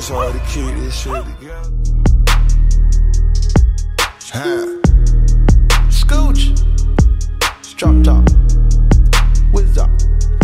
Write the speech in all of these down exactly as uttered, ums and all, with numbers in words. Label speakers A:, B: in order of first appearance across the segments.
A: It's hard to keep this shit together.
B: Huh. Scooch. Drop top. Whiz up.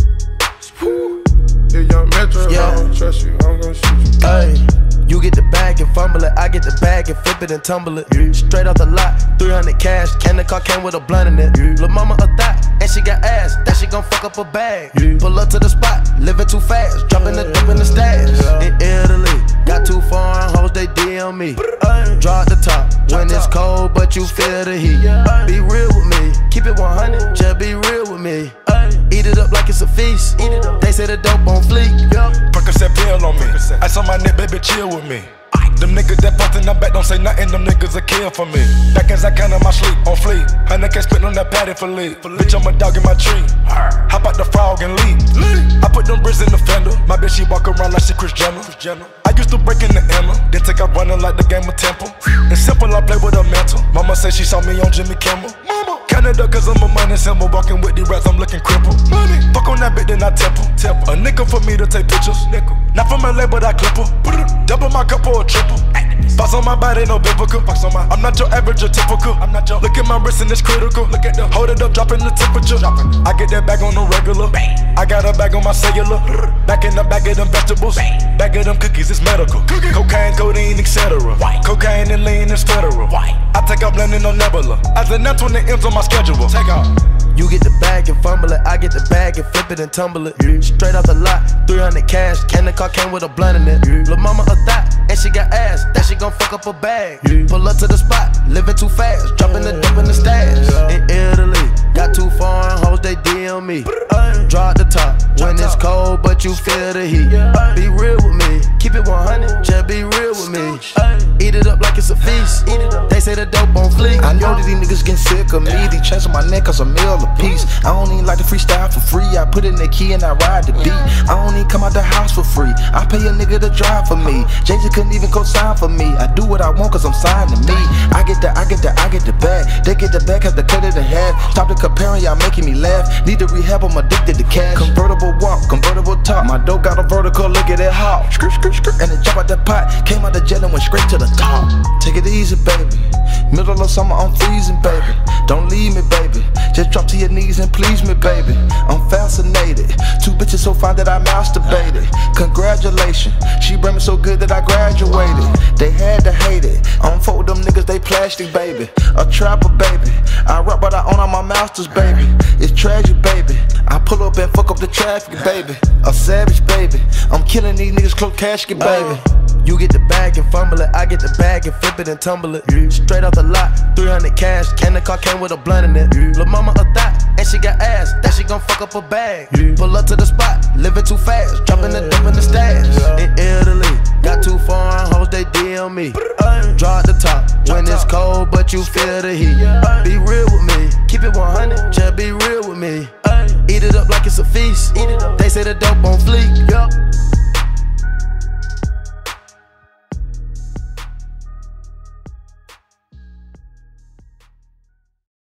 A: Woo. If young Metro, yeah. I don't trust you, I'm gonna shoot you.
B: Ay. You get the bag and fumble it, I get the bag and flip it and tumble it. Yeah. Straight off the lot, three hundred cash, and the car came with a blunt in it. Yeah. Lil' mama a thot, and she got ass, that she gon' fuck up a bag. Yeah. Pull up to the spot, living too fast, dropping the dip in the stash. Yeah. In Italy, got two foreign hoes, they D M me. Uh, Draw at the top, when it's cold, but you feel the heat. Yeah. Be real with me, keep it one hundred, just be real with me. Eat it up like it's a feast. Eat it up. They say the dope on fleek.
C: Percocet pill on me. Ice on my neck, baby, chill with me. Them niggas that fucked in the back don't say nothing, them niggas a kill for me. Back as I count on my sleep, on fleek. Hundred K spit on that patty for lead. Bitch, I'm a dog in my tree. Hop out the frog and leave. I put them bricks in the fender. My bitch, she walk around like she Chris Jenner. I used to break in the Emma, then take out running like the game of Temple. It's simple, I play with a mental. Mama say she saw me on Jimmy Kimmel. Mama, Canada, cause I'm a money symbol. Walking with these rats, I'm looking crippled. Money. Fuck on that bitch, then I temple. temple. A nickel for me to take pictures. Nickel. Not from L A, but I clip her. Double my cup or a triple. Box on my body, no biblical. On my, I'm not your average or typical. I'm not your. Look at my wrist and it's critical. Look at the. Hold it up, dropping the temperature. Dropping. I get that bag on the regular. Bang. I got a bag on my cellular. Back in the bag of them vegetables. Bang. Bag of them cookies, it's medical. Cookie. Cocaine, codeine, et cetera. Cocaine and lean is federal. White. I take out blending no nebula. As the net twenty M's on my schedule. Take out.
B: You get the bag and fumble it, I get the bag and flip it and tumble it. Yeah. Straight off the lot, three hundred cash, and the car came with a blunt in it. Yeah. Lil' mama a thot, and she got ass, that she gon' fuck up a bag. Yeah. Pull up to the spot, living too fast, dropping the dip in the stash. Yeah. In Italy, got two foreign hoes, they D M me. Draw at the top, when it's cold, but you feel the heat. Be real with me, keep it one hundred, just be real with me. Eat it up like it's a feast. They say the dope on fleek.
D: I know that these niggas getting sick of me. These chains on my neck cause a meal a piece. I don't even like to freestyle for free. I put in the key and I ride the beat. I don't even come out the house for free. I pay a nigga to drive for me. Jay-Z couldn't even co-sign for me. I do what I want cause I'm signed to me. I get the, I get the, I get the bag. They get the bag, have to cut it in half. Stop the comparing, y'all making me laugh. Need to rehab, I'm addicted to cash. Convertible walk, convertible top. My dope got a vertical, look at it hot. Skirt, skirt, skirt, and it jump out the pot. Came out the jet and went straight to the top. Take it easy, baby. Middle of summer, I'm freezing, baby. Don't leave me, baby. Just drop to your knees and please me, baby. I'm fascinated. Two bitches so fine that I masturbated. Congratulations, she bring me so good that I graduated. They had to hate it. I don't fuck with them niggas, they plastic, baby. A trapper, baby. I rap, but I own all my masters, baby. It's tragic, baby. I pull up and fuck up the traffic, baby. A savage, baby. I'm killing these niggas, close casket, baby.
B: You get the bag and fumble it, I get the bag and flip it and tumble it. Yeah. Straight off the lot, three hundred cash, and the car came with a blunt in it. Yeah. Lil' mama a thot, and she got ass, that she gon' fuck up a bag. Yeah. Pull up to the spot, living too fast, dropping the dip in the stash. Yeah. In Italy, got two foreign hoes, they D M me. Draw at the top, when it's cold, but you feel the heat. Be real with me, keep it one hundred, just be real with me. Eat it up like it's a feast. They say the dope on fleek.